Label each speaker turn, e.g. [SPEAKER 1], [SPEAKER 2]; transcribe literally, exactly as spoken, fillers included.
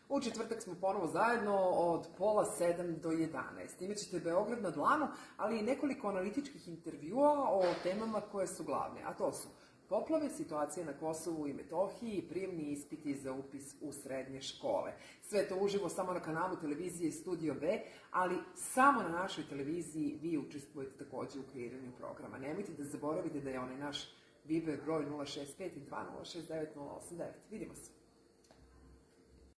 [SPEAKER 1] U četvrtak smo ponovo zajedno od pola sedam do jedanaest. Imaćete Beograd na dlanu, ali i nekoliko analitičkih intervjua o temama koje su glavne, a to su poplave, situacije na Kosovu i Metohiji i prijemni ispiti za upis u srednje škole. Sve to uživo samo na kanalu televizije Studio B, ali samo na našoj televiziji vi učestvujete takođe u kreiranju programa. Nemojte da zaboravite da je onaj naš Viber broj nula šest pet dva nula šest devet nula osam devet. Vidimo se.